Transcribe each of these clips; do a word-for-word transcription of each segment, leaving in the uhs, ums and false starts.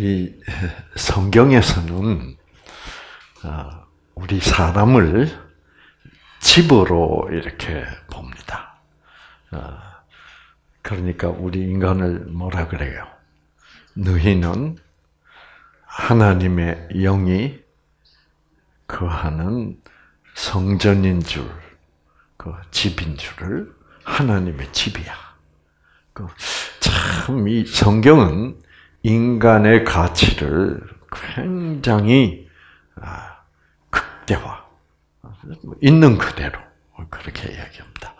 이 성경에서는 우리 사람을 집으로 이렇게 봅니다. 그러니까 우리 인간을 뭐라 그래요? 너희는 하나님의 영이 거하는 성전인 줄, 그 집인 줄을 하나님의 집이야. 참, 이 성경은 인간의 가치를 굉장히 극대화, 있는 그대로 그렇게 이야기합니다.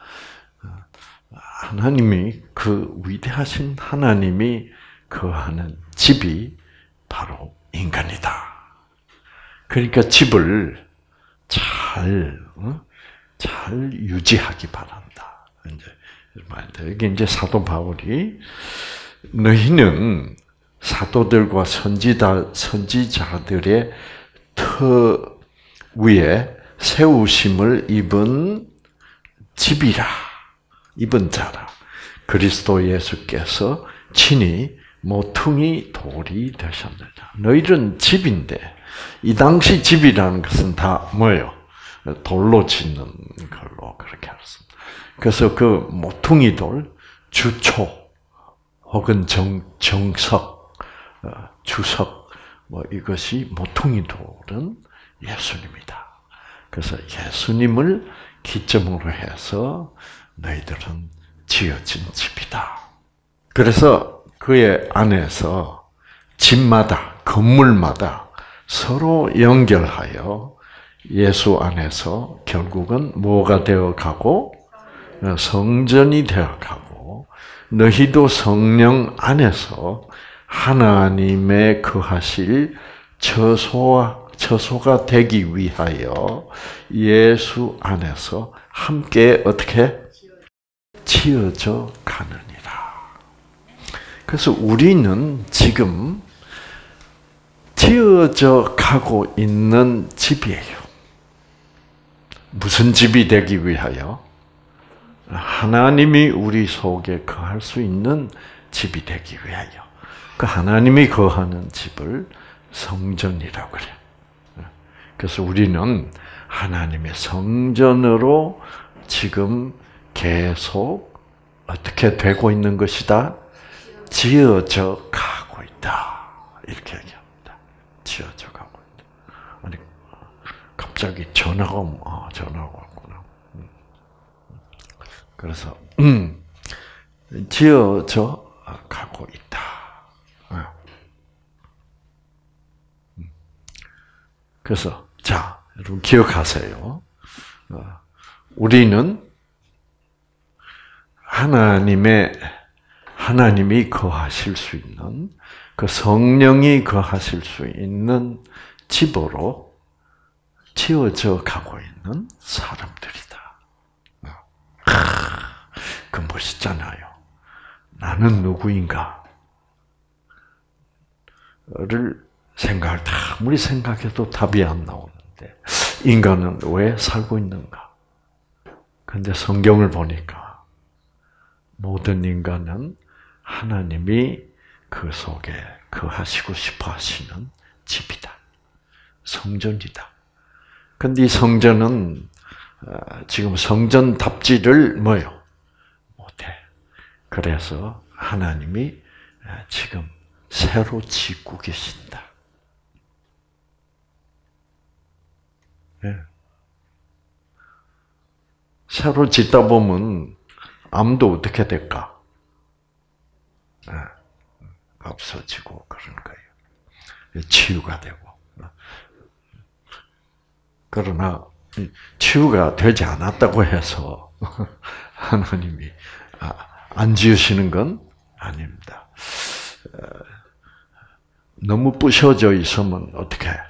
하나님이 그 위대하신 하나님이 거하는 집이 바로 인간이다. 그러니까 집을 잘, 잘 유지하기 바란다. 이제 여기 이제 사도 바울이 너희는 사도들과 선지자, 선지자들의 터 위에 세우심을 입은 집이라, 입은 자라. 그리스도 예수께서 친히 모퉁이 돌이 되셨느니라. 너희는 집인데, 이 당시 집이라는 것은 다 뭐예요? 돌로 짓는 걸로 그렇게 알았습니다. 그래서 그 모퉁이 돌, 주초, 혹은 정, 정석, 주석, 뭐 이것이 모퉁이 돌은 예수님이다. 그래서 예수님을 기점으로 해서 너희들은 지어진 집이다. 그래서 그의 안에서 집마다, 건물마다 서로 연결하여 예수 안에서 결국은 뭐가 되어가고 성전이 되어가고 너희도 성령 안에서 하나님의 거하실 처소와 처소가 되기 위하여 예수 안에서 함께 어떻게 지어져 가느니라. 그래서 우리는 지금 지어져 가고 있는 집이에요. 무슨 집이 되기 위하여? 하나님이 우리 속에 거할 수 있는 집이 되기 위하여. 그 하나님이 거하는 집을 성전이라고 그래요. 그래서 우리는 하나님의 성전으로 지금 계속 어떻게 되고 있는 것이다? 지어져 가고 있다. 이렇게 얘기합니다. 지어져 가고 있다. 아니, 갑자기 전화가, 아, 전화가 왔구나. 그래서, 음, 지어져 가고 있다. 그래서, 자, 여러분 기억하세요. 우리는 하나님의, 하나님이 거하실 수 있는, 그 성령이 거하실 수 있는 집으로 지어져 가고 있는 사람들이다. 그 멋있잖아요. 나는 누구인가? 를 생각을 다 아무리 생각해도 답이 안 나오는데 인간은 왜 살고 있는가? 근데 성경을 보니까 모든 인간은 하나님이 그 속에 거하시고 싶어 하시는 집이다. 성전이다. 근데 이 성전은 지금 성전답지를 뭐요? 못해. 그래서 하나님이 지금 새로 짓고 계신다. 네. 새로 짓다 보면 암도 어떻게 될까? 네. 없어지고 그런 거예요. 치유가 되고. 그러나 치유가 되지 않았다고 해서 하나님이 안 지으시는 건 아닙니다. 너무 부셔져 있으면 어떻게 해?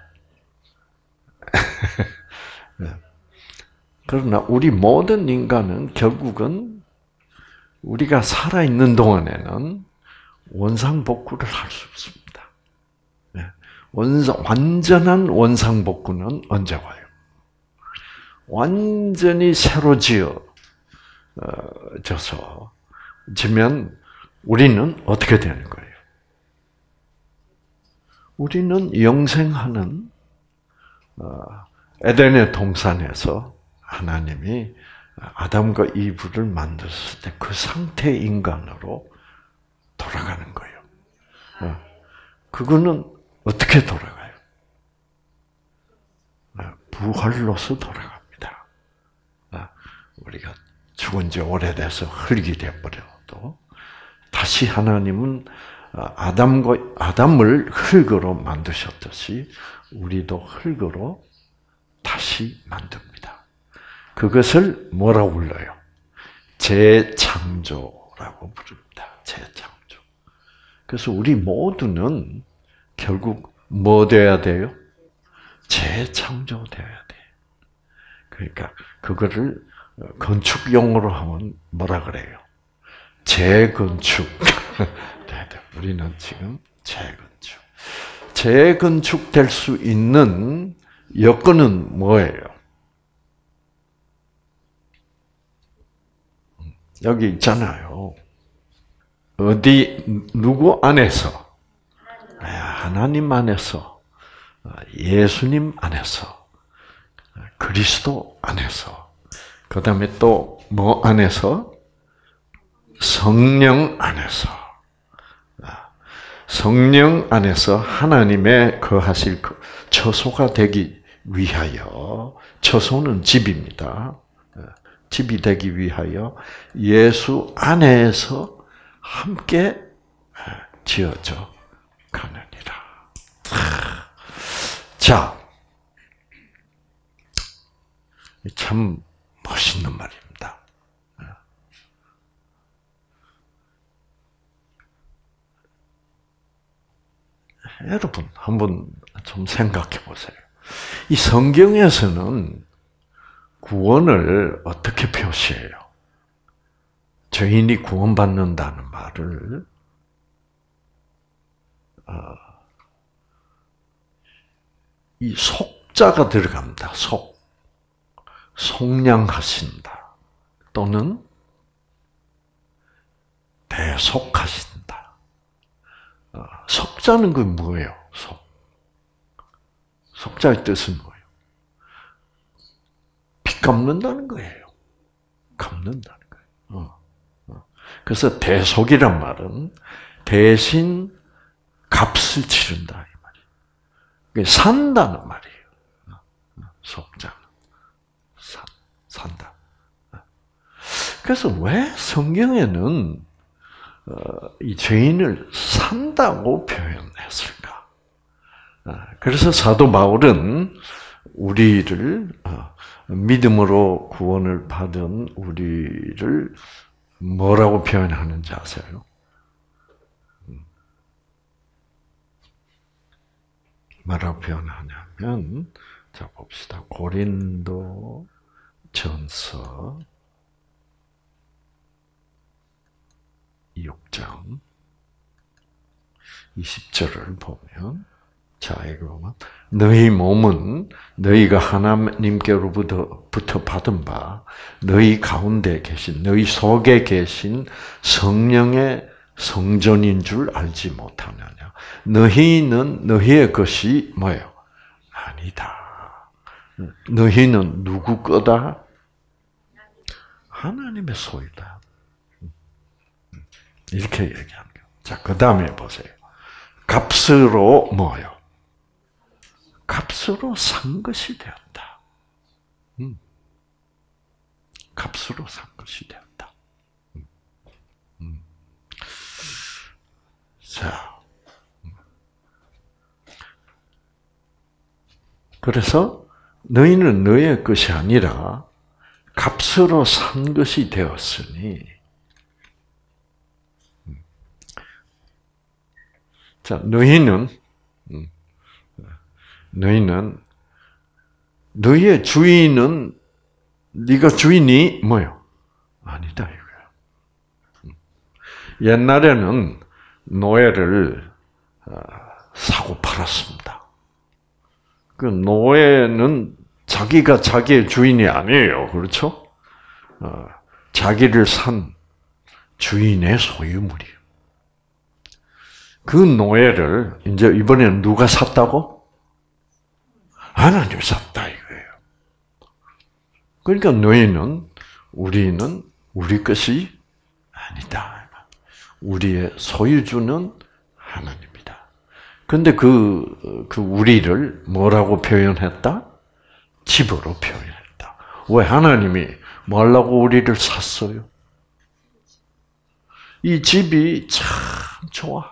그러나 우리 모든 인간은 결국은 우리가 살아있는 동안에는 원상복구를 할 수 없습니다. 원상, 완전한 원상복구는 언제 와요? 완전히 새로 지어져서 지면 우리는 어떻게 되는 거예요? 우리는 영생하는 에덴의 동산에서 하나님이 아담과 이브를 만들었을 때 그 상태의 인간으로 돌아가는 거예요. 그거는 어떻게 돌아가요? 부활로서 돌아갑니다. 우리가 죽은 지 오래돼서 흙이 되어버려도 다시 하나님은 아담과, 아담을 흙으로 만드셨듯이 우리도 흙으로 다시 만듭니다. 그것을 뭐라고 불러요? 재창조라고 부릅니다. 재창조. 그래서 우리 모두는 결국 뭐 돼야 돼요? 재창조돼야 돼. 그러니까 그거를 건축용어로 하면 뭐라 그래요? 재건축. 우리는 지금 재건축. 재건축될 수 있는 여건은 뭐예요? 여기 있잖아요. 어디 누구 안에서? 하나님 안에서, 예수님 안에서, 그리스도 안에서, 그 다음에 또 뭐 안에서? 성령 안에서. 성령 안에서 하나님의 거하실 처소가 되기 위하여, 처소는 집입니다. 집이 되기 위하여 예수 안에서 함께 지어져 가느니라. 자, 참 멋있는 말입니다. 여러분, 한번 좀 생각해 보세요. 이 성경에서는 구원을 어떻게 표시해요? 죄인이 구원받는다는 말을 어, 이 속자가 들어갑니다. 속. 속량하신다. 또는 대속하신다. 어, 속자는 그 뭐예요? 속. 속자의 뜻은 뭐예요? 빚 갚는다는 거예요. 갚는다는 거예요. 어, 어. 그래서 대속이란 말은 대신 값을 치른다 이 말이에요. 산다는 말이에요. 속자는 산, 산다. 그래서 왜 성경에는 이 죄인을 산다고 표현했을까? 그래서 사도 바울은 우리를 믿음으로 구원을 받은 우리를 뭐라고 표현하는지 아세요? 뭐라고 표현하냐면, 자 봅시다. 고린도 전서 육 장 이십 절을 보면, 자, 이거 보면, 너희 몸은 너희가 하나님께로부터 받은 바, 너희 가운데 계신, 너희 속에 계신 성령의 성전인 줄 알지 못하느냐. 너희는 너희의 것이 뭐예요? 아니다. 너희는 누구 거다? 하나님의 소유다. 이렇게 얘기하는 거예요. 자, 그 다음에 보세요. 값으로 뭐요? 값으로 산 것이 되었다. 음. 값으로 산 것이 되었다. 음. 음. 자, 그래서 너희는 너희의 것이 아니라 값으로 산 것이 되었으니, 자, 너희는, 너희는, 너희의 주인은, 네가 주인이 뭐요? 아니다, 이거야. 옛날에는 노예를 사고 팔았습니다. 그 노예는 자기가 자기의 주인이 아니에요. 그렇죠? 자기를 산 주인의 소유물이에요. 그 노예를 이제 이번에는 누가 샀다고? 하나님이 샀다 이거예요. 그러니까 노예는 우리는 우리 것이 아니다. 우리의 소유주는 하나님이다. 그런데 그, 그 우리를 뭐라고 표현했다? 집으로 표현했다. 왜 하나님이 뭐 하려고 우리를 샀어요? 이 집이 참 좋아.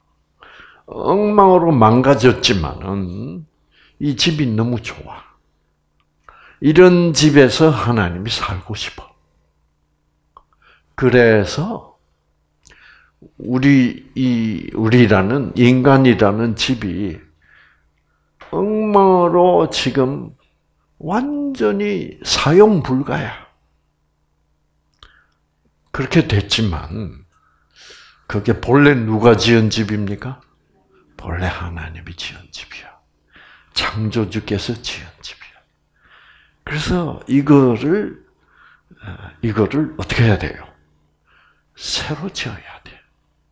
엉망으로 망가졌지만은 이 집이 너무 좋아. 이런 집에서 하나님이 살고 싶어. 그래서 우리 이 우리라는 인간이라는 집이 엉망으로 지금 완전히 사용 불가야. 그렇게 됐지만 그게 본래 누가 지은 집입니까? 본래 하나님이 지은 집이야. 창조주께서 지은 집이야. 그래서 이거를 이거를 어떻게 해야 돼요? 새로 지어야 돼.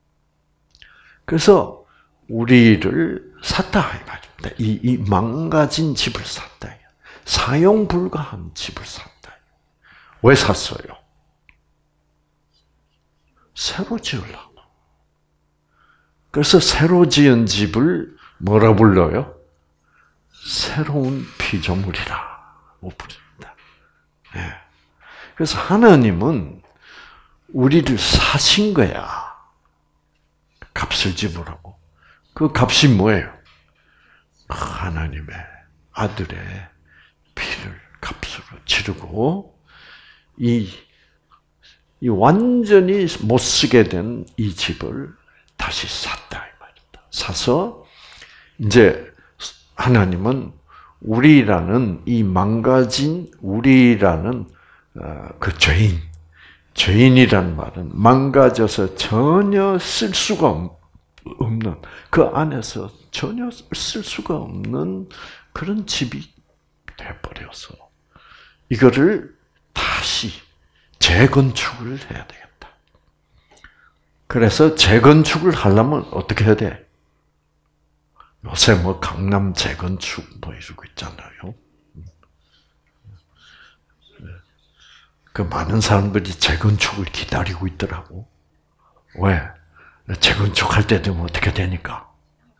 그래서 우리를 샀다 이 말입니다. 이, 이 망가진 집을 샀다. 사용 불가한 집을 샀다. 왜 샀어요? 새로 지으려고. 그래서 새로 지은 집을 뭐라 불러요? 새로운 피조물이라고 부릅니다. 네. 그래서 하나님은 우리를 사신 거야. 값을 지불하고. 그 값이 뭐예요? 하나님의 아들의 피를 값으로 치르고 이, 이 완전히 못 쓰게 된 이 집을 다시 샀다 이 말이다. 사서 이제 하나님은 우리라는 이 망가진 우리라는 그 죄인, 죄인이란 말은 망가져서 전혀 쓸 수가 없는, 그 안에서 전혀 쓸 수가 없는 그런 집이 돼버려서 이거를 다시 재건축을 해야 되겠다. 그래서 재건축을 하려면 어떻게 해야 돼? 요새 뭐 강남 재건축 뭐 이러고 있잖아요. 그 많은 사람들이 재건축을 기다리고 있더라고. 왜? 재건축할 때 되면 어떻게 되니까?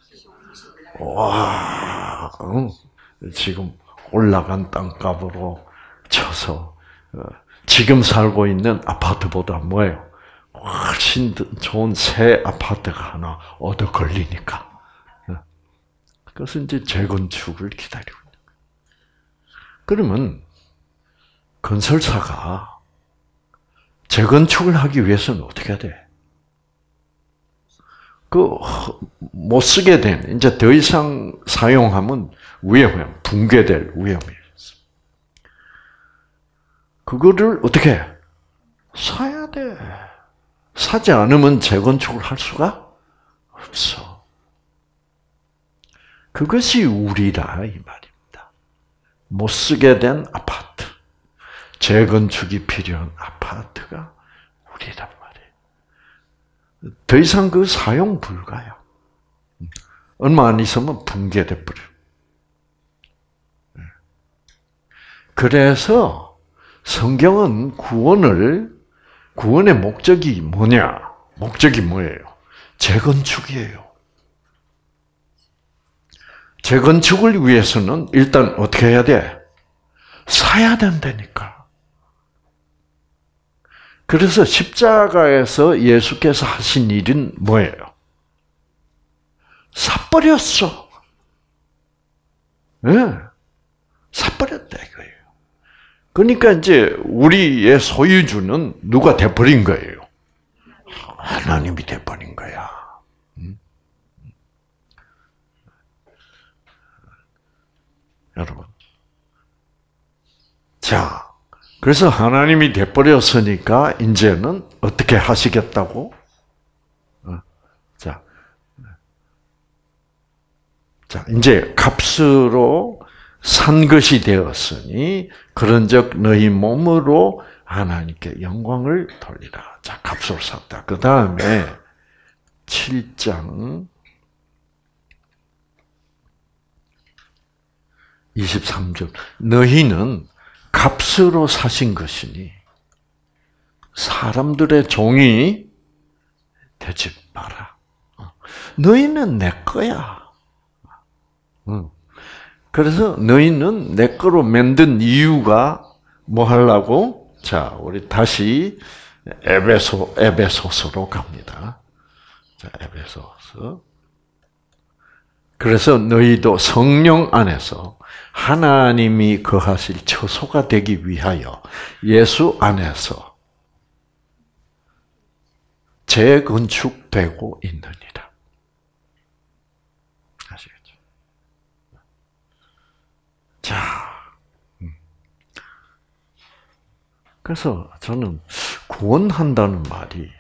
와, 응. 지금 올라간 땅값으로 쳐서 지금 살고 있는 아파트보다 뭐예요? 훨씬 좋은 새 아파트가 하나 얻어 걸리니까. 그래서 이제 재건축을 기다리고 있는 거예요. 그러면 건설사가 재건축을 하기 위해서는 어떻게 해야 돼? 그 못 쓰게 된, 이제 더 이상 사용하면 위험해, 붕괴될 위험이 있어. 그거를 어떻게 해? 사야 돼. 사지 않으면 재건축을 할 수가 없어. 그것이 우리라 이 말입니다. 못 쓰게 된 아파트, 재건축이 필요한 아파트가 우리란 말이에요. 더 이상 그 사용 불가야. 얼마 안 있으면 붕괴돼 버려. 그래서 성경은 구원을 구원의 목적이 뭐냐? 목적이 뭐예요? 재건축이에요. 재건축을 위해서는 일단 어떻게 해야 돼? 사야 된다니까. 그래서 십자가에서 예수께서 하신 일은 뭐예요? 사버렸어. 네. 사버렸다 이거예요. 그러니까 이제 우리의 소유주는 누가 돼버린 거예요? 하나님이 돼버린 거야. 음? 여러분. 자, 그래서 하나님이 돼버렸으니까 이제는 어떻게 하시겠다고? 어, 자, 자, 이제 값으로 산 것이 되었으니 그런즉 너희 몸으로 하나님께 영광을 돌리라. 자, 값으로 샀다. 그 다음에 칠 장 이십삼 절. 너희는 값으로 사신 것이니 사람들의 종이 되지 마라. 너희는 내 거야. 그래서 너희는 내 거로 만든 이유가 뭐 하려고? 자, 우리 다시 에베소, 에베소서로 갑니다. 자, 에베소서. 그래서 너희도 성령 안에서 하나님이 거하실 처소가 되기 위하여 예수 안에서 재건축되고 있느니라. 아시겠죠? 자, 그래서 저는 구원한다는 말이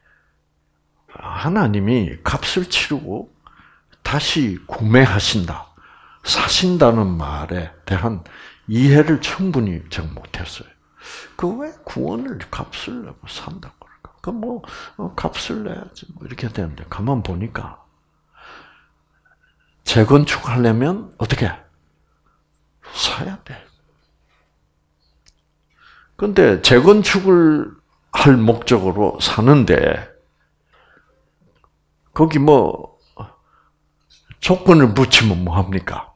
하나님이 값을 치르고 다시 구매하신다, 사신다는 말에 대한 이해를 충분히 제가 못했어요. 그 왜 구원을 값을 내고 산다고 그럴까? 그 뭐 값을 내야지 뭐 이렇게 되는데 가만 보니까 재건축하려면 어떻게 사야 돼. 근데 재건축을 할 목적으로 사는데 거기 뭐 조건을 붙이면 뭐 합니까?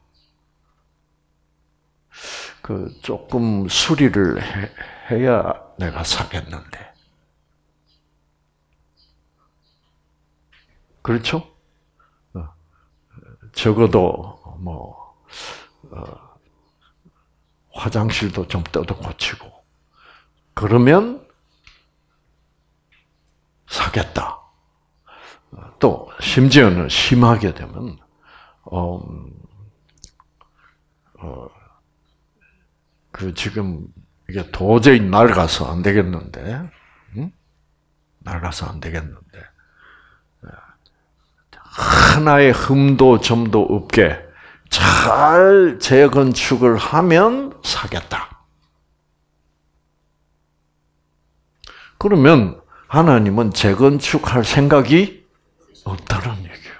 그 조금 수리를 해, 해야 내가 사겠는데. 그렇죠? 어, 적어도 뭐 어, 화장실도 좀 뜯어 고치고 그러면 사겠다. 또 심지어는 심하게 되면 어, 어, 그 지금 이게 도저히 낡아서 안 되겠는데, 응? 낡아서 안 되겠는데 하나의 흠도 점도 없게 잘 재건축을 하면 사겠다. 그러면 하나님은 재건축할 생각이 없다는 얘기예요.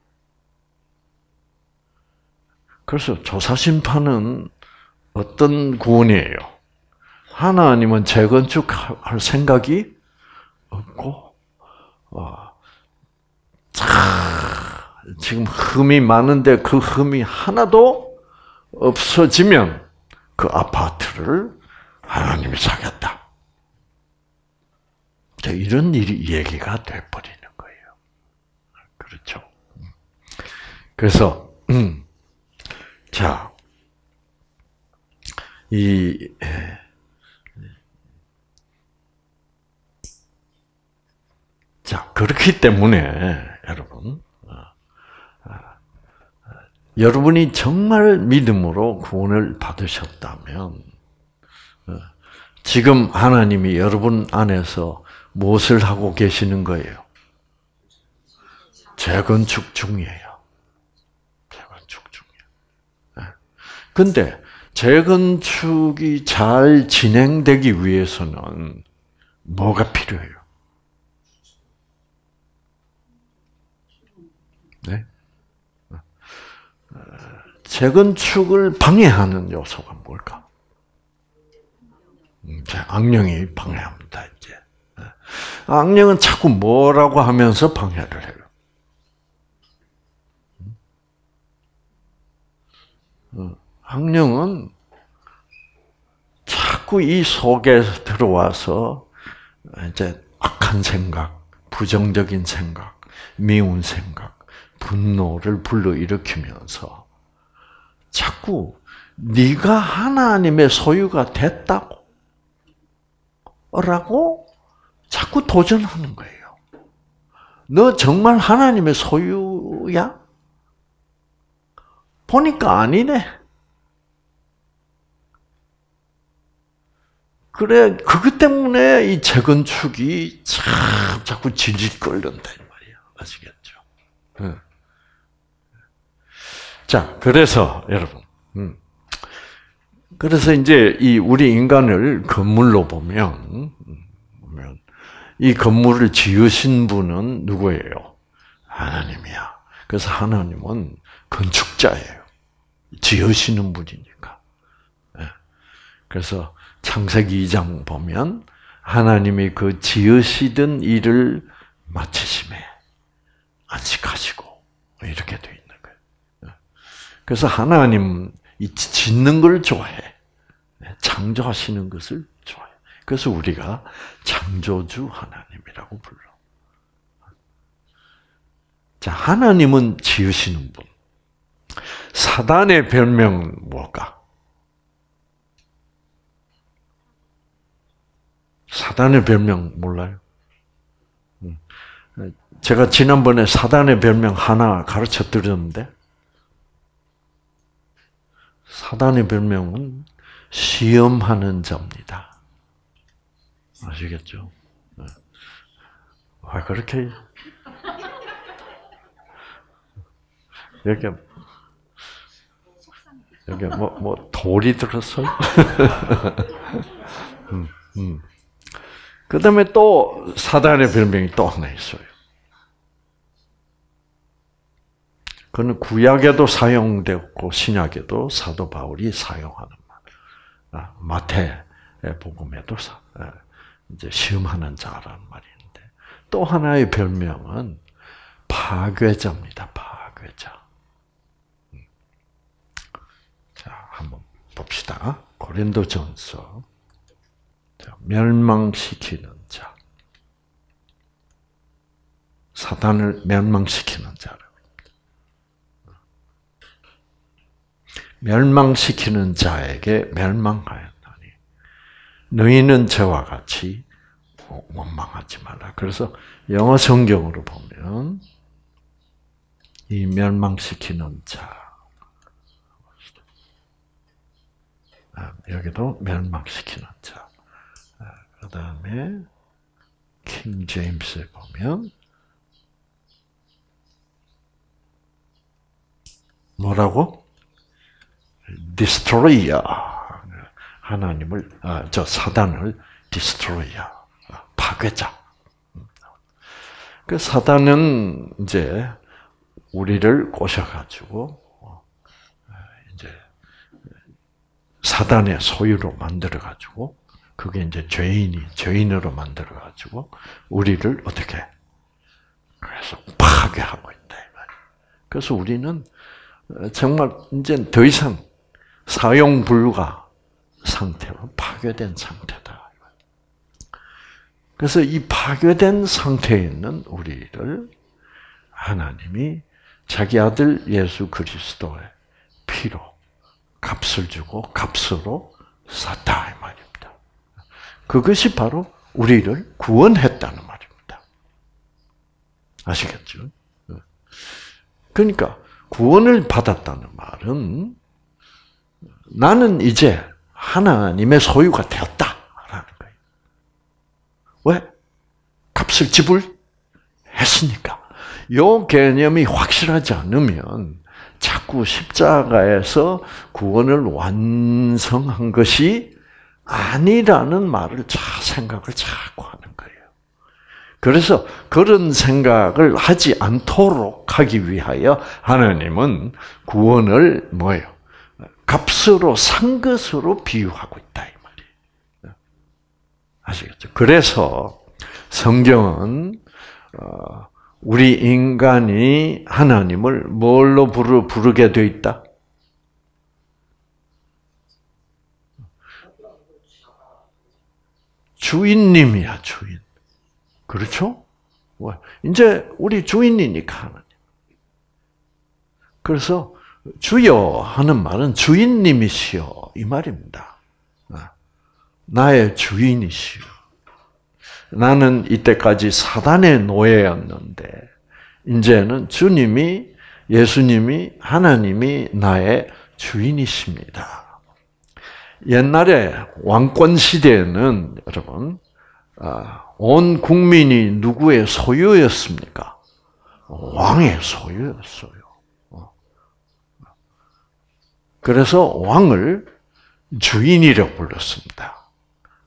그래서 조사심판은 어떤 구원이에요? 하나님은 재건축할 생각이 없고, 어, 자, 지금 흠이 많은데 그 흠이 하나도 없어지면 그 아파트를 하나님이 사겠다. 이런 일이 얘기가 돼버리는 거예요. 그렇죠? 그래서 음, 자, 이 자, 그렇기 때문에 여러분, 여러분이 정말 믿음으로 구원을 받으셨다면 지금 하나님이 여러분 안에서 무엇을 하고 계시는 거예요? 재건축 중이에요. 재건축 중이에요. 근데 재건축이 잘 진행되기 위해서는 뭐가 필요해요? 네? 재건축을 방해하는 요소가 뭘까? 악령이 방해합니다, 이제. 악령은 자꾸 뭐라고 하면서 방해를 해요. 악령은 자꾸 이 속에 들어와서 이제 악한 생각, 부정적인 생각, 미운 생각, 분노를 불러일으키면서 자꾸 네가 하나님의 소유가 됐다고 라고 자꾸 도전하는 거예요. 너 정말 하나님의 소유야? 보니까 아니네. 그래, 그것 때문에 이 재건축이 참 자꾸 질질 끌린단 말이야. 아시겠죠? 응. 자, 그래서 여러분, 음, 그래서 이제 이 우리 인간을 건물로 보면, 보면 이 건물을 지으신 분은 누구예요? 하나님이야. 그래서 하나님은 건축자예요. 지으시는 분이니까. 그래서 창세기 이 장 보면 하나님이 그 지으시던 일을 마치심에 안식하시고 이렇게 돼 있는 거예요. 그래서 하나님 이 짓는 걸 좋아해. 창조하시는 것을 좋아해. 그래서 우리가 창조주 하나님이라고 불러. 자, 하나님은 지으시는 분. 사단의 별명은 뭘까? 사단의 별명 몰라요? 제가 지난번에 사단의 별명 하나 가르쳐 드렸는데, 사단의 별명은 시험하는 자입니다. 아시겠죠? 왜 그렇게, 여기, 여기 뭐, 뭐, 돌이 들었어요? 음, 음. 그 다음에 또 사단의 별명이 또 하나 있어요. 그는 구약에도 사용되었고 신약에도 사도 바울이 사용하는 말. 마태 복음에도 이제 시험하는 자라는 말이 있는데 또 하나의 별명은 파괴자입니다. 파괴자. 자, 한번 봅시다. 고린도전서. 멸망시키는 자. 사단을 멸망시키는 자라고. 멸망시키는 자에게 멸망하였나니 너희는 저와 같이 원망하지 말라. 그래서 영어 성경으로 보면 이 멸망시키는 자 여기도 멸망시키는 자. 그 다음에 킹 제임스에 보면 뭐라고? destroyer. 하나님을, 아, 저 사단을 destroyer. 파괴자. 그 사단은 이제 우리를 꼬셔가지고, 이제 사단의 소유로 만들어가지고, 그게 이제 죄인이, 죄인으로 만들어가지고, 우리를 어떻게, 그래서 파괴하고 있다. 그래서 우리는 정말 이제 더 이상 사용 불가 상태로 파괴된 상태다. 그래서 이 파괴된 상태에 있는 우리를 하나님이 자기 아들 예수 그리스도의 피로 값을 주고 값으로 샀다 이 말입니다. 그것이 바로 우리를 구원했다는 말입니다. 아시겠죠? 그러니까 구원을 받았다는 말은 나는 이제 하나님의 소유가 되었다라는 거예요. 왜? 값을 지불했으니까. 이 개념이 확실하지 않으면 자꾸 십자가에서 구원을 완성한 것이 아니라는 말을 자 생각을 자꾸 하는 거예요. 그래서 그런 생각을 하지 않도록 하기 위하여 하나님은 구원을 뭐예요? 값으로 산 것으로 비유하고 있다 이 말이에요. 아시겠죠? 그래서 성경은 우리 인간이 하나님을 뭘로 부르, 부르게 돼 있다? 주인님이야, 주인. 그렇죠? 이제 우리 주인이니까 하나님. 그래서 주여 하는 말은 주인님이시여 이 말입니다. 나의 주인이시여. 나는 이때까지 사단의 노예였는데 이제는 주님이 예수님이 하나님이 나의 주인이십니다. 옛날에 왕권 시대에는 여러분 온 국민이 누구의 소유였습니까? 왕의 소유였어요. 그래서 왕을 주인이라고 불렀습니다.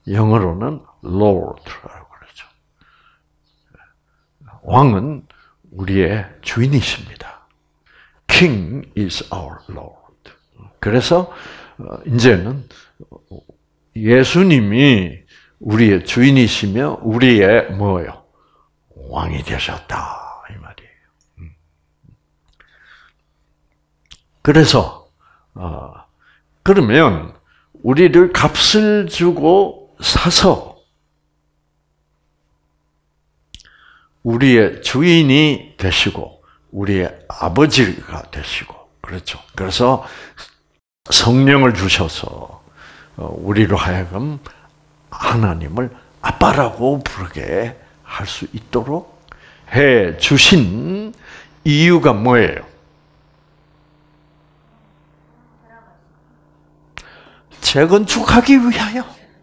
영어로는 Lord라고 그러죠. 왕은 우리의 주인이십니다. King is our Lord. 그래서 이제는 예수님이 우리의 주인이시며 우리의 뭐예요? 왕이 되셨다 이 말이에요. 그래서 어, 그러면 우리를 값을 주고 사서 우리의 주인이 되시고 우리의 아버지가 되시고 그렇죠. 그래서 성령을 주셔서 우리로 하여금 하나님을 아빠라고 부르게 할 수 있도록 해 주신 이유가 뭐예요? 재건축하기 위하여.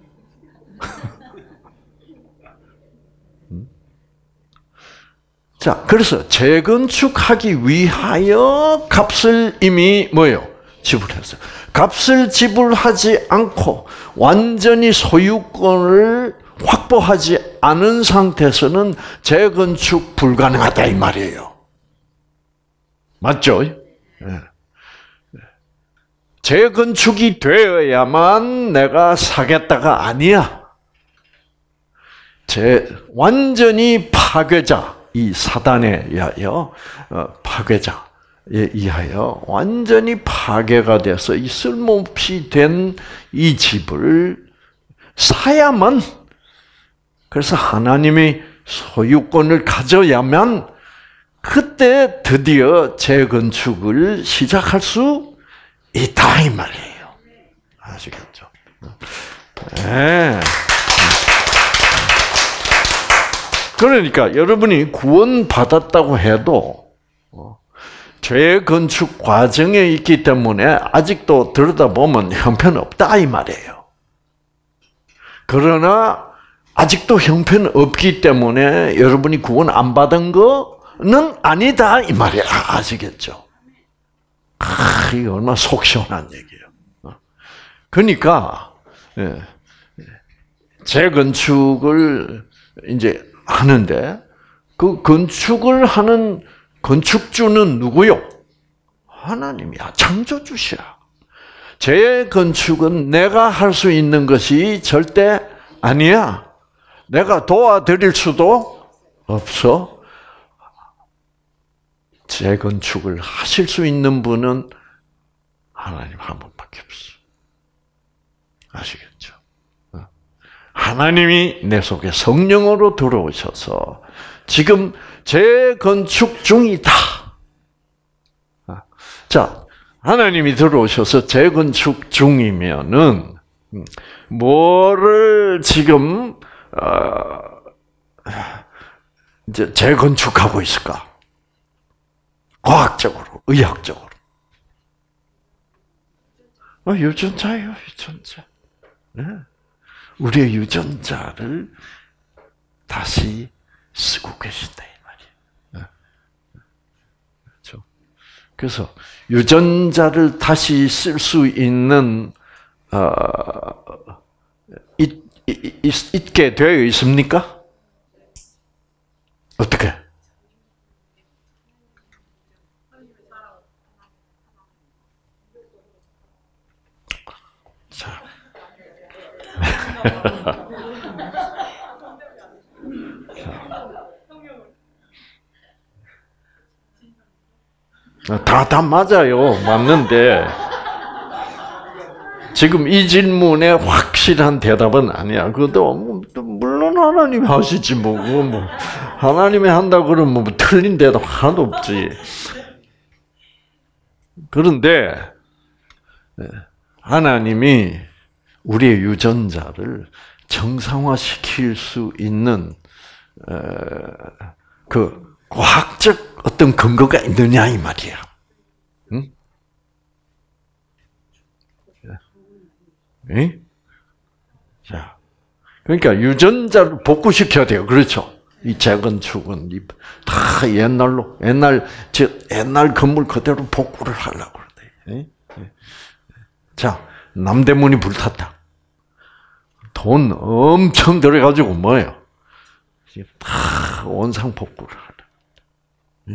자, 그래서 재건축하기 위하여 값을 이미 뭐예요? 지불했어요. 값을 지불하지 않고 완전히 소유권을 확보하지 않은 상태에서는 재건축 불가능하다 이 말이에요. 맞죠? 네. 재건축이 되어야만 내가 사겠다가 아니야. 제 완전히 파괴자, 이 사단에 의하여 파괴자. 에 의하여 완전히 파괴가 돼서 이 쓸모없이 된 이 집을 사야만, 그래서 하나님이 소유권을 가져야만 그때 드디어 재건축을 시작할 수 있다 이 말이에요. 아시겠죠? 네. 그러니까 여러분이 구원 받았다고 해도 재건축 과정에 있기 때문에 아직도 들여다보면 형편없다 이 말이에요. 그러나 아직도 형편없기 때문에 여러분이 구원 안 받은 거는 아니다 이 말이야. 아시겠죠? 아, 이게 얼마나 속 시원한 얘기예요. 그러니까 재건축을 이제 하는데 그 건축을 하는 건축주는 누구요? 하나님이야. 창조주시야. 재건축은 내가 할 수 있는 것이 절대 아니야. 내가 도와드릴 수도 없어. 재건축을 하실 수 있는 분은 하나님 한 분밖에 없어. 아시겠죠? 하나님이 내 속에 성령으로 들어오셔서 지금 재건축 중이다. 자, 하나님이 들어오셔서 재건축 중이면은 뭐를 지금 어, 이제 재건축하고 있을까? 과학적으로, 의학적으로. 어, 유전자예요, 유전자. 네. 우리의 유전자를 다시 쓰고 계신다 이 말이에요. 그렇죠? 그래서 유전자를 다시 쓸 수 있는 어, 있, 있, 있게 되어 있습니까? 어떻게? 자. 다, 다 맞아요. 맞는데, 지금 이 질문에 확실한 대답은 아니야. 그것도, 뭐, 물론 하나님이 하시지, 뭐, 뭐, 하나님이 한다 그러면 뭐, 틀린 대답 하나도 없지. 그런데, 하나님이 우리의 유전자를 정상화시킬 수 있는, 그, 과학적 어떤 근거가 있느냐 이 말이야. 응? 응? 자, 그러니까 유전자를 복구시켜야 돼요. 그렇죠? 이 재건축은 다 옛날로 옛날 즉 옛날 건물 그대로 복구를 하려고 그러대. 자, 남대문이 불탔다. 돈 엄청 들어가지고 뭐예요? 다 원상 복구를 하려.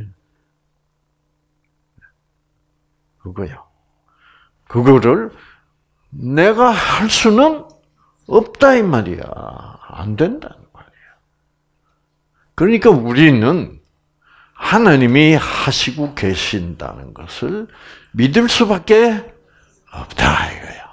그거야. 그거를 내가 할 수는 없다 이 말이야. 안 된다는 말이야. 그러니까 우리는 하나님이 하시고 계신다는 것을 믿을 수밖에 없다 이거야.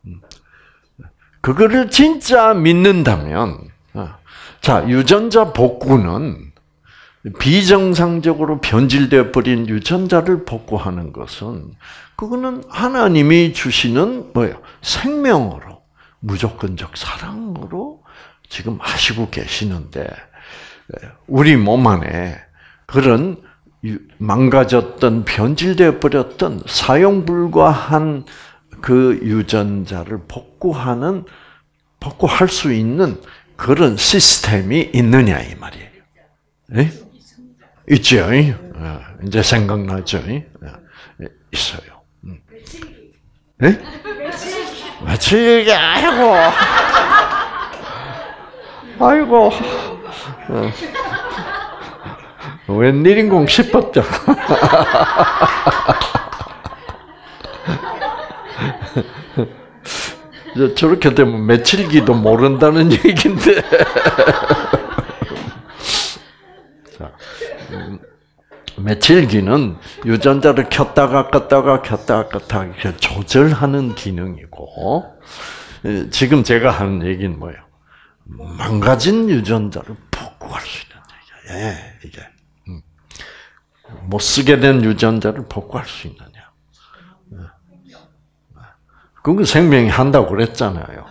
그거를 진짜 믿는다면, 자, 유전자 복구는 비정상적으로 변질되어 버린 유전자를 복구하는 것은 그거는 하나님이 주시는 뭐예요? 생명으로, 무조건적 사랑으로 지금 하시고 계시는데 우리 몸 안에 그런 망가졌던 변질되어 버렸던 사용 불가한 그 유전자를 복구하는 복구할 수 있는 그런 시스템이 있느냐 이 말이에요. 네? 있죠. 이제 생각나죠. 있어요. 네? 며칠 아이고 아이고 웬일인공 싶었죠. 저렇게 되면 며칠기도 모른다는 얘기인데. 자, 음, 며칠기는 유전자를 켰다가 껐다가 켰다가 껐다가 이렇게 조절하는 기능이고, 지금 제가 하는 얘기는 뭐예요? 망가진 유전자를 복구할 수 있는 얘기야. 예, 이게 음. 못 쓰게 된 유전자를 복구할 수 있느냐? 그건 생명이 한다고 그랬잖아요.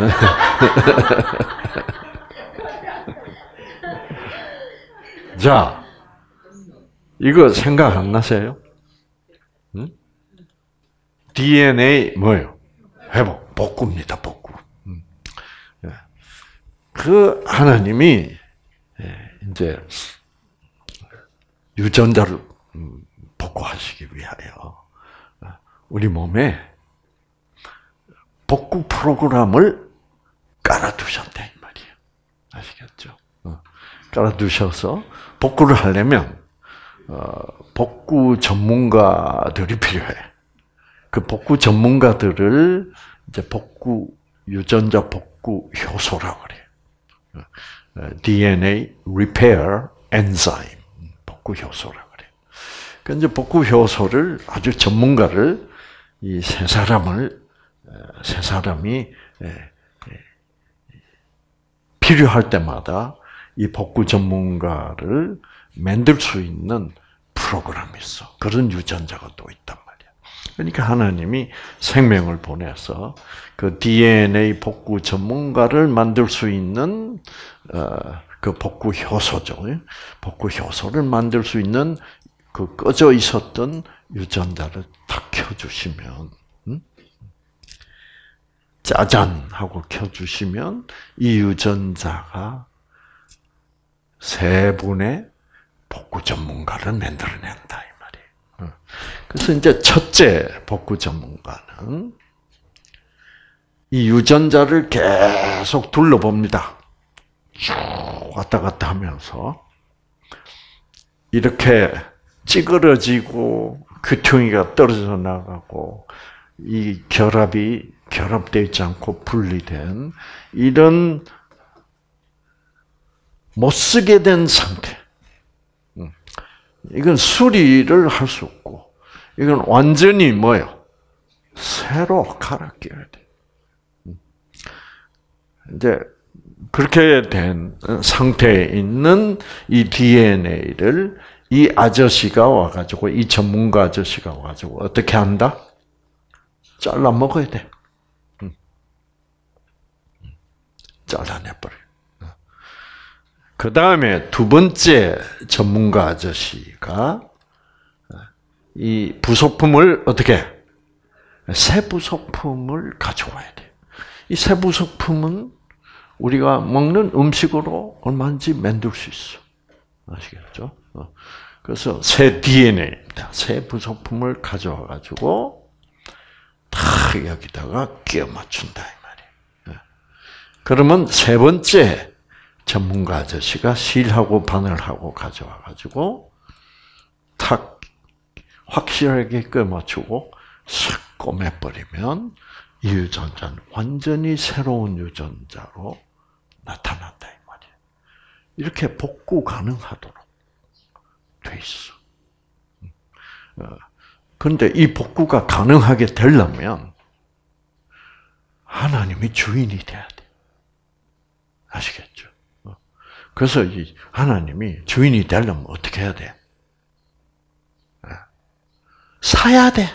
자, 이거 생각 안 나세요? 응? 디엔에이 뭐예요? 회복, 복구입니다, 복구. 그 하나님이 이제 유전자를 복구하시기 위하여 우리 몸에 복구 프로그램을 깔아두셨다 이 말이에요. 아시겠죠? 깔아두셔서 복구를 하려면 복구 전문가들이 필요해. 그 복구 전문가들을 이제 복구 유전자 복구 효소라고 그래요. 디엔에이 Repair Enzyme 복구 효소라고 그래요. 그 이제 복구 효소를 아주 전문가를 이 세 사람을 세 사람이 필요할 때마다 이 복구 전문가를 만들 수 있는 프로그램이 있어. 그런 유전자가 또 있단 말이야. 그러니까 하나님이 생명을 보내서 그 디엔에이 복구 전문가를 만들 수 있는 그 복구 효소죠. 복구 효소를 만들 수 있는 그 꺼져 있었던 유전자를 탁 켜주시면, 음? 짜잔 하고 켜주시면 이 유전자가 세 분의 복구 전문가를 만들어낸다 이 말이에요. 그래서 이제 첫째 복구 전문가는 이 유전자를 계속 둘러봅니다. 쭉 왔다 갔다 하면서 이렇게 찌그러지고 귀퉁이가 떨어져 나가고 이 결합이 결합되어 있지 않고 분리된 이런 못 쓰게 된 상태. 이건 수리를 할 수 없고 이건 완전히 뭐예요? 새로 갈아 끼워야 돼. 이제 그렇게 된 상태에 있는 이 디엔에이를 이 아저씨가 와가지고 이 전문가 아저씨가 와가지고 어떻게 한다? 잘라 먹어야 돼. 잘라내버려. 그 다음에 두 번째 전문가 아저씨가 이 부속품을 어떻게 새 부속품을 가져와야 돼. 이 새 부속품은 우리가 먹는 음식으로 얼마든지 만들 수 있어. 아시겠죠? 그래서 새 디엔에이입니다. 새 부속품을 가져와 가지고 탁 여기다가 끼워 맞춘다 이 말이에요. 그러면 세 번째 전문가 아저씨가 실하고 바늘하고 가져와 가지고 탁 확실하게 꿰맞추고 싹 꼬매버리면 이 유전자는 완전히 새로운 유전자로 나타난다 이 말이에요. 이렇게 복구 가능하도록 돼 있어. 그런데 이 복구가 가능하게 되려면 하나님이 주인이 돼야 돼. 아시겠죠? 그래서 이 하나님이 주인이 되려면 어떻게 해야 돼? 사야 돼.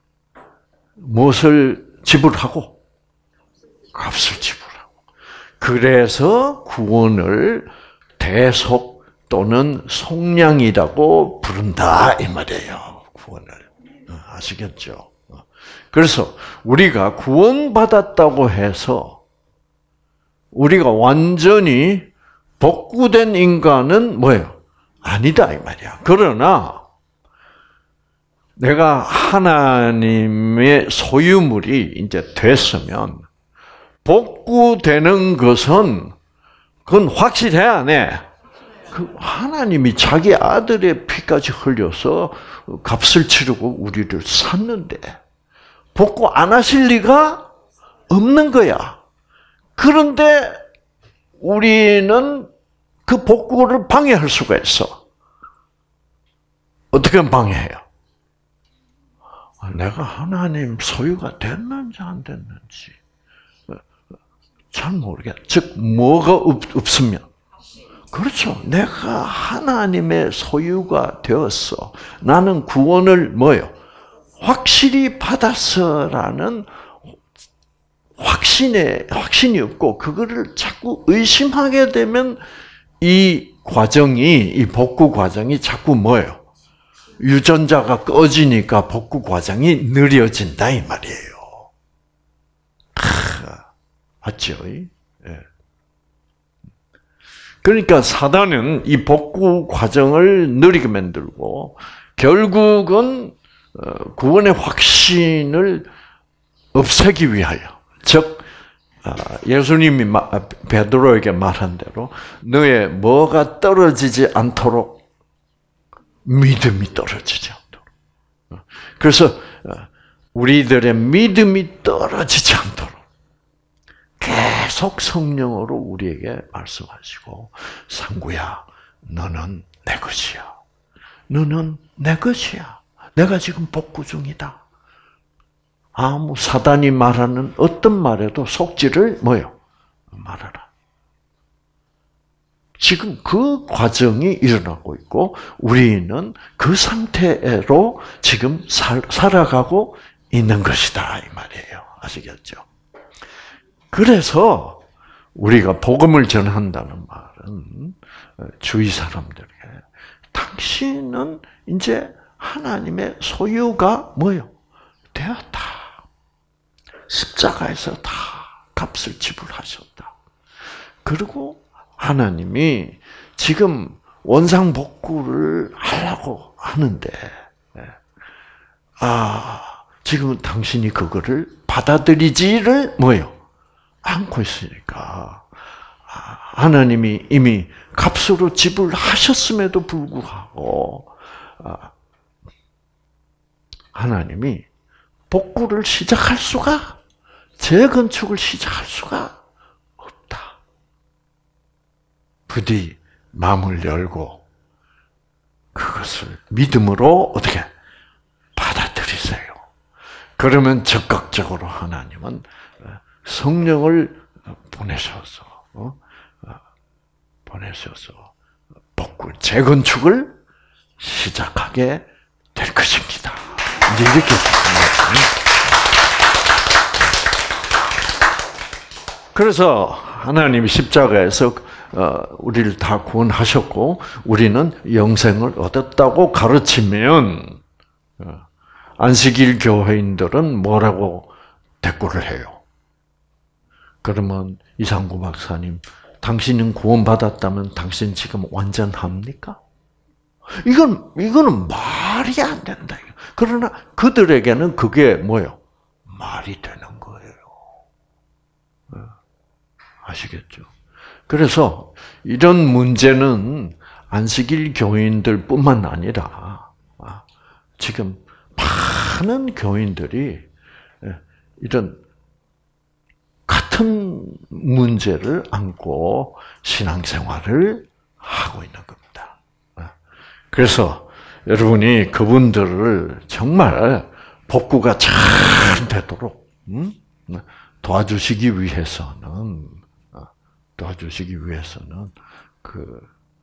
무엇을 지불하고? 값을 지불하고. 그래서 구원을 대속 또는 속량이라고 부른다 이 말이에요. 구원을. 아시겠죠? 그래서 우리가 구원받았다고 해서 우리가 완전히 복구된 인간은 뭐예요? 아니다 이 말이야. 그러나 내가 하나님의 소유물이 이제 됐으면 복구되는 것은 그건 확실해야 안 해. 그 하나님이 자기 아들의 피까지 흘려서 값을 치르고 우리를 샀는데 복구 안 하실 리가 없는 거야. 그런데 우리는 그 복구를 방해할 수가 있어. 어떻게 방해해요? 내가 하나님 소유가 됐는지 안 됐는지 잘 모르겠어. 즉 뭐가 없, 없으면 그렇죠. 내가 하나님의 소유가 되었어. 나는 구원을 뭐요? 확실히 받았어라는 확신에 확신이 없고 그거를 자꾸 의심하게 되면 이 과정이 이 복구 과정이 자꾸 뭐예요? 유전자가 꺼지니까 복구 과정이 느려진다 이 말이에요. 맞죠? 예. 그러니까 사단은 이 복구 과정을 느리게 만들고 결국은 구원의 확신을 없애기 위하여, 즉 예수님이 베드로에게 말한 대로 너의 뭐가 떨어지지 않도록 믿음이 떨어지지 않도록. 그래서 우리들의 믿음이 떨어지지 않도록 계속 성령으로 우리에게 말씀하시고 상구야 너는 내 것이야. 너는 내 것이야. 내가 지금 복구 중이다. 아무 사단이 말하는 어떤 말에도 속지를 뭐요? 말하라. 지금 그 과정이 일어나고 있고 우리는 그 상태로 지금 살, 살아가고 있는 것이다 이 말이에요. 아시겠죠? 그래서 우리가 복음을 전한다는 말은 주위 사람들에게 당신은 이제 하나님의 소유가 뭐요? 되었다. 십자가에서 다 값을 지불하셨다. 그리고 하나님이 지금 원상복구를 하려고 하는데, 아, 지금 당신이 그거를 받아들이지를 뭐요? 않고 있으니까, 하나님이 이미 값으로 지불하셨음에도 불구하고, 하나님이 복구를 시작할 수가, 재건축을 시작할 수가 없다. 부디 마음을 열고 그것을 믿음으로 어떻게 받아들이세요. 그러면 적극적으로 하나님은 성령을 보내셔서 보내셔서 복구, 재건축을 시작하게 될 것입니다. 이제 이렇게 그래서 하나님이 십자가에서 우리를 다 구원하셨고 우리는 영생을 얻었다고 가르치면 안식일 교회인들은 뭐라고 대꾸를 해요? 그러면 이상구 박사님, 당신은 구원받았다면 당신 지금 완전합니까? 이건, 이거는 말이 안 된다. 그러나 그들에게는 그게 뭐예요? 말이 되는 거예요. 아시겠죠? 그래서 이런 문제는 안식일 교인들 뿐만 아니라 지금 많은 교인들이 이런 같은 문제를 안고 신앙생활을 하고 있는 겁니다. 그래서 여러분이 그분들을 정말 복구가 잘 되도록 도와주시기 위해서는 도와주시기 위해서는 그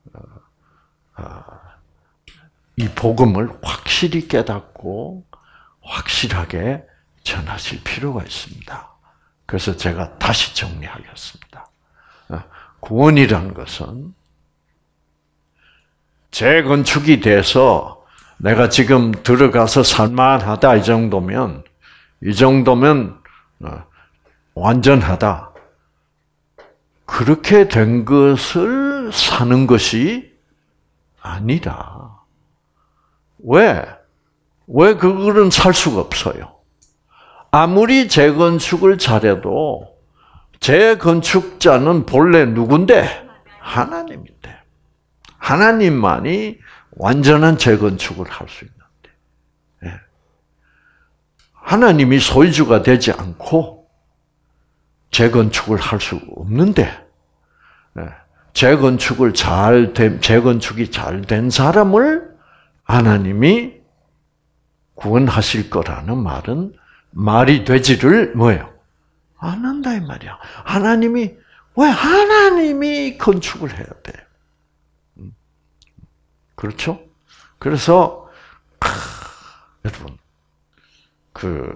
이 복음을 확실히 깨닫고 확실하게 전하실 필요가 있습니다. 그래서 제가 다시 정리하겠습니다. 구원이라는 것은 재건축이 돼서 내가 지금 들어가서 살만하다 이 정도면 이 정도면 완전하다. 그렇게 된 것을 사는 것이 아니라 왜? 왜 그거는 살 수가 없어요? 아무리 재건축을 잘해도 재건축자는 본래 누군데? 하나님인데. 하나님만이 완전한 재건축을 할 수 있는데. 하나님이 소유주가 되지 않고 재건축을 할 수 없는데, 재건축을 잘 된, 재건축이 잘 된 사람을 하나님이 구원하실 거라는 말은 말이 되지를 뭐예요? 안 한다 이 말이야. 하나님이 왜 하나님이 건축을 해야 돼? 그렇죠? 그래서 크, 여러분 그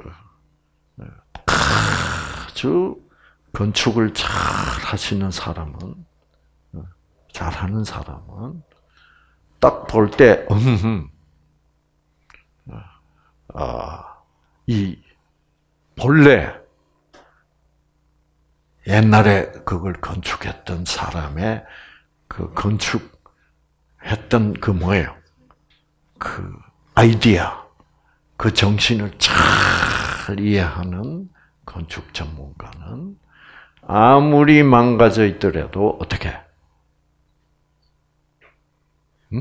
아주 건축을 잘 하시는 사람은 잘 하는 사람은 딱 볼 때, 음, 아, 이 본래 옛날에 그걸 건축했던 사람의 그 건축했던 그 뭐예요? 그 아이디어, 그 정신을 잘 이해하는 건축 전문가는 아무리 망가져 있더라도 어떻게? 음?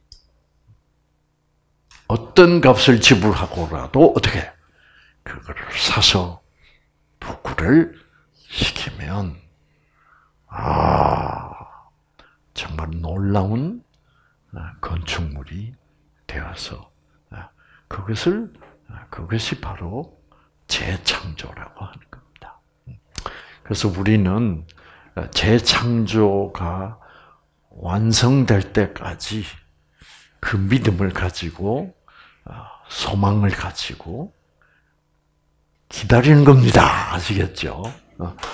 어떤 값을 지불하고라도 어떻게? 그거를 사서 복구를 시키면 아 정말 놀라운 건축물이 되어서 그것을 그것이 바로 재창조라고 하는 겁니다. 그래서 우리는 재창조가 완성될 때까지 그 믿음을 가지고 소망을 가지고 기다리는 겁니다. 아시겠죠? 어, 어, 어.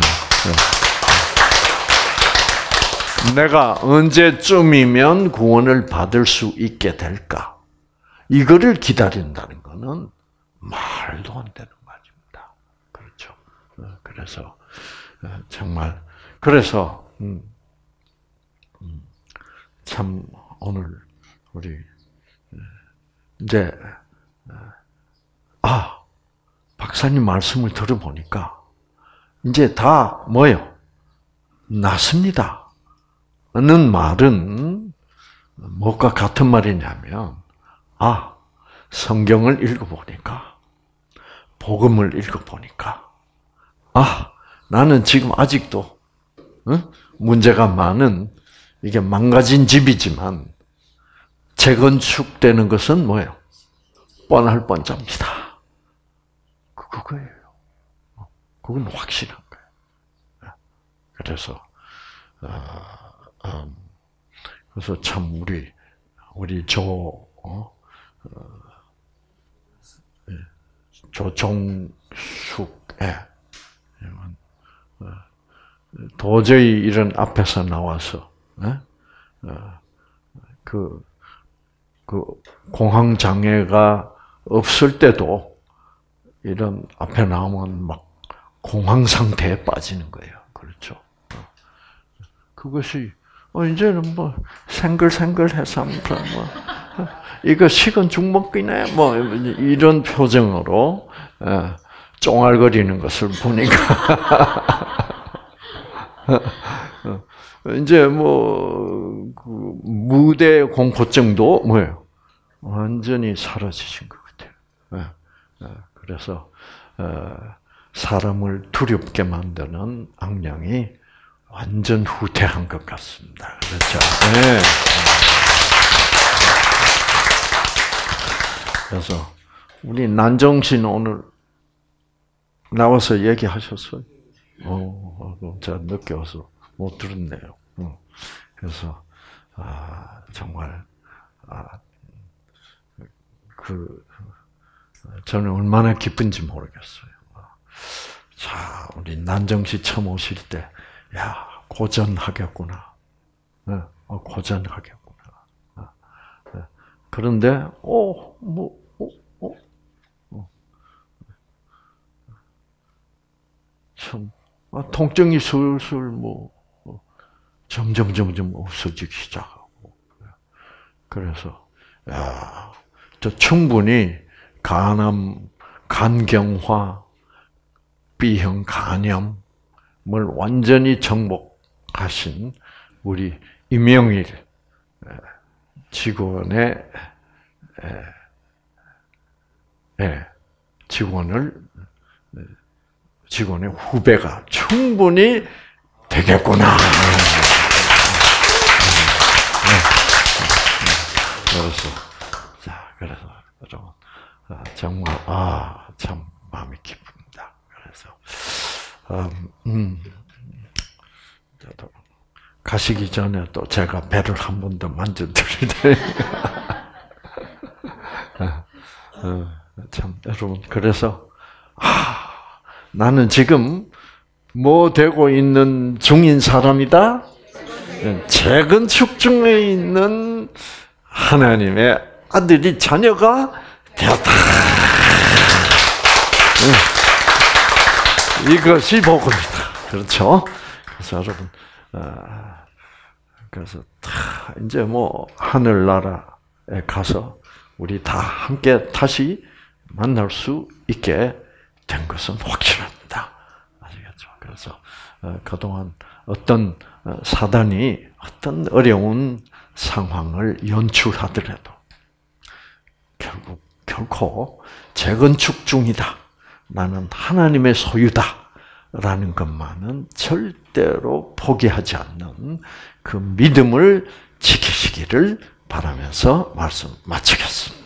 내가 언제쯤이면 구원을 받을 수 있게 될까? 이거를 기다린다는 것은 말도 안 되는 말입니다. 그렇죠? 어, 그래서 정말 그래서 음, 음, 참 오늘 우리 이제 아 박사님 말씀을 들어보니까 이제 다 뭐예요? 낫습니다. 는 말은 뭐가 같은 말이냐면 아 성경을 읽어보니까 복음을 읽어보니까 아 나는 지금 아직도 응? 문제가 많은 이게 망가진 집이지만 재건축되는 것은 뭐예요? 뻔할 뻔잡니다. 그거예요. 그건 확실한 거예요. 그래서 그래서 참 우리 우리 조 어? 조종숙 예. 도저히 이런 앞에서 나와서 그, 그 공황 장애가 없을 때도 이런 앞에 나오면 막 공황 상태에 빠지는 거예요. 그렇죠? 그것이 어 이제는 뭐 생글생글해서 뭐 이거 식은 죽 먹기네 뭐 이런 표정으로 쫑알거리는 것을 보니까 이제 뭐 그 무대 공포증도 뭐예요? 완전히 사라지신 것 같아요. 그래서 사람을 두렵게 만드는 악령이 완전 후퇴한 것 같습니다. 그렇죠? 네. 그래서 우리 난정신 오늘 나와서 얘기하셨어요? 어, 제가 늦게 와서 못 들었네요. 그래서 아, 정말 아, 그 저는 얼마나 기쁜지 모르겠어요. 자, 우리 난정씨 처음 오실 때, 야, 고전하겠구나. 어, 고전하겠구나. 그런데, 어, 뭐, 어, 어, 어. 참, 아, 통증이 슬슬 뭐, 어, 점점, 점점 없어지기 시작하고. 그래서, 야, 저 충분히 간암, 간경화, B형 간염을 완전히 정복하신 우리 임영일 직원의 직원을 직원의 후배가 충분히 되겠구나. 그래서 자 그래서 여러분 정말 아 참 마음이 기쁩니다. 그래서 음, 저도 가시기 전에 또 제가 배를 한 번 더 만져드릴 참 여러분 그래서 아, 나는 지금 뭐 되고 있는 중인 사람이다. 재건축 중에 있는 하나님의 아들이 자녀가 되었다. 이것이 복음이다. 그렇죠? 그래서 여러분, 그래서 다 이제 뭐 하늘나라에 가서 우리 다 함께 다시 만날 수 있게 된 것은 확실합니다. 아시겠죠? 그래서 그동안 어떤 사단이 어떤 어려운 상황을 연출하더라도 결국 결코 재건축 중이다. 나는 하나님의 소유다. 라는 것만은 절대로 포기하지 않는 그 믿음을 지키시기를 바라면서 말씀 마치겠습니다.